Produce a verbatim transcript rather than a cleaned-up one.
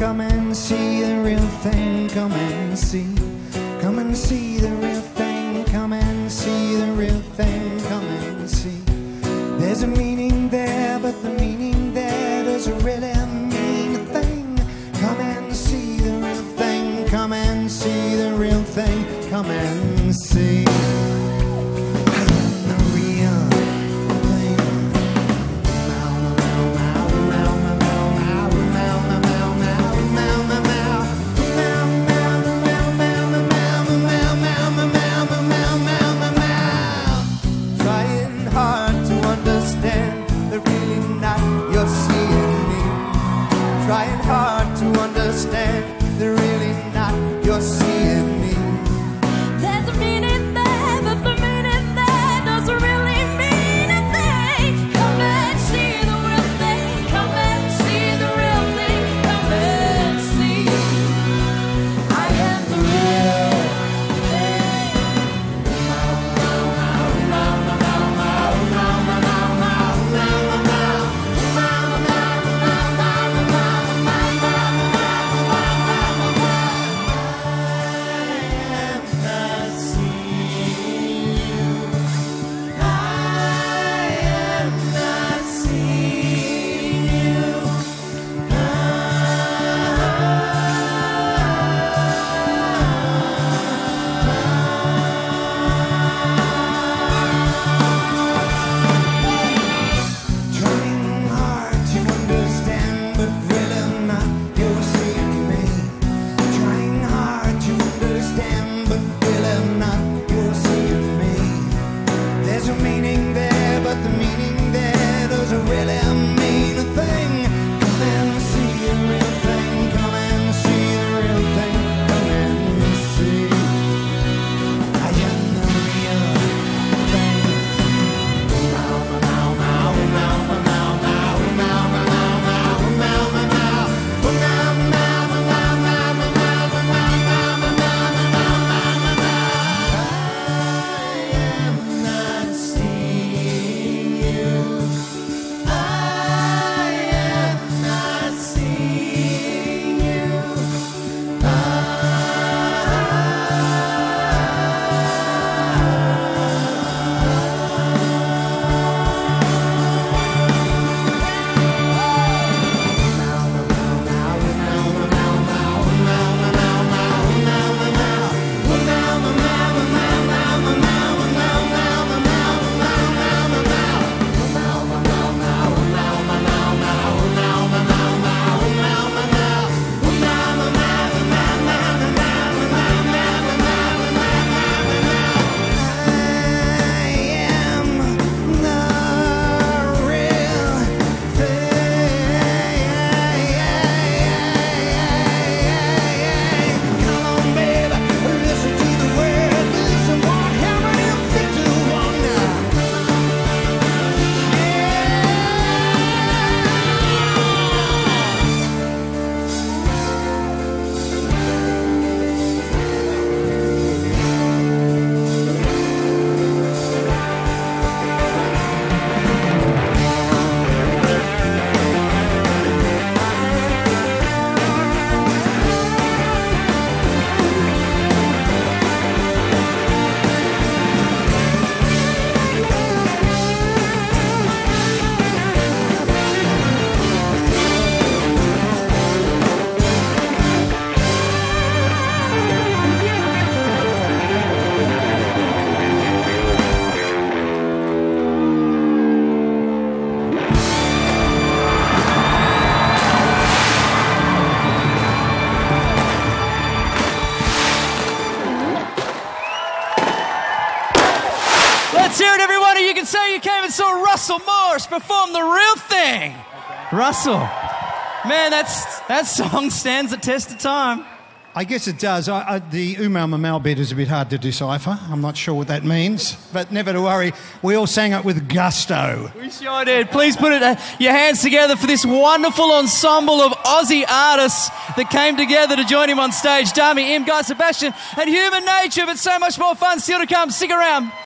come and see the real thing. Come and see. Come and see the real thing. Come and see the real thing. Come and see. There's a meaning there, but the meaning there doesn't really mean a thing. Come and see the real thing. Come and see the real thing. Come and see. Trying hard to understand, they're really not, you're seeing me. There's a meaning there, but the meaning there doesn't really mean a thing. Come and see the real thing. Come and see the real thing. Come and see. I am the real Let's hear it, everybody. You can say you came and saw Russell Morris perform The Real Thing. Russell, man, that's that song stands the test of time. I guess it does. I, I, the Umal Mamal bit is a bit hard to decipher. I'm not sure what that means, but never to worry. We all sang it with gusto. We sure did. Please put it, uh, your hands together for this wonderful ensemble of Aussie artists that came together to join him on stage. Dami, Im, Guy, Sebastian, and Human Nature, but so much more fun still to come. Stick around.